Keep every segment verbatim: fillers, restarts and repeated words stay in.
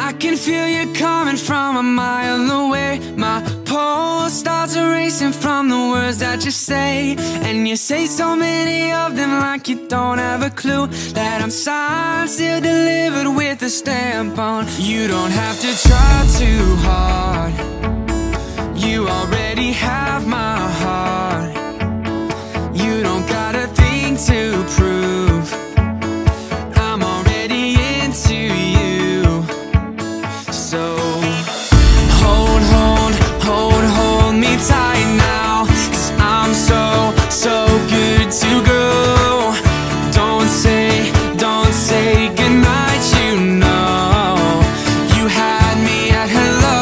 I can feel you coming from a mile away. My pulse starts racing from the words that you say, and you say so many of them like you don't have a clue that I'm signed, still delivered with a stamp on. You don't have to try too hard, you already have my heart. You don't got a thing to prove, I'm already into you. So hold, hold, hold, hold me tight now, 'cause I'm so, so good to go. Don't say, don't say goodnight, you know. You had me at hello,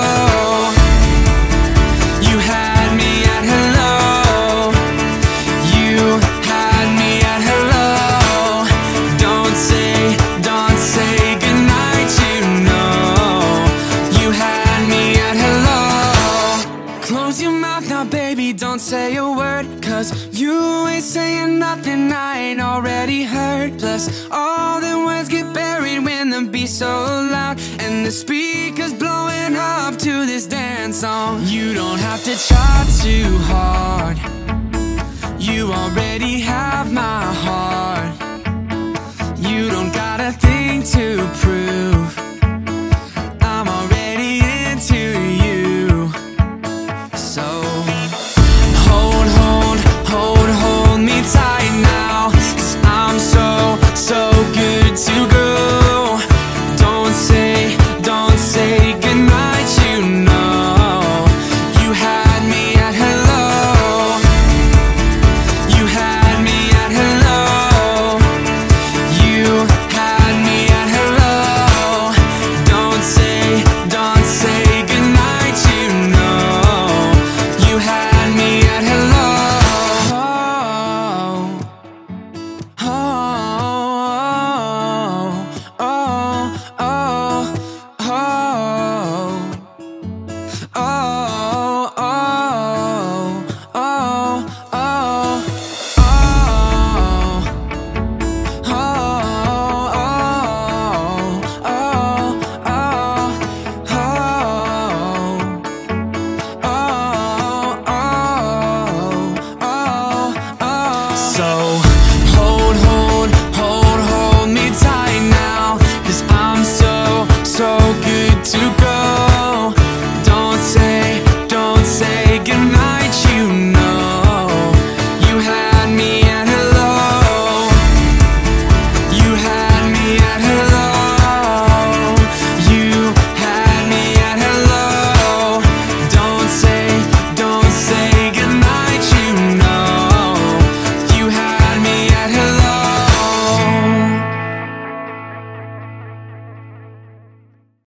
you had me at hello, you had me at hello. Don't say, don't say goodnight, you know. You had me at hello. Close your mouth now, baby, don't say a word, 'cause you ain't saying nothing I ain't already heard. Plus, all the words get buried when the beat's so loud and the speakers blowing up to this dance song. You don't have to try too hard, you already have my heart. You don't got a thing to prove, I'm already into you. So hold, hold, hold, hold me tight now, 'cause I'm so, so good to go. Don't say, don't say goodnight, you know. You had me at hello, you had me at hello, you had me at hello. Don't say, don't say goodnight, you know. You had me at hello. Oh, oh, oh, oh, oh, oh, oh, oh, oh. So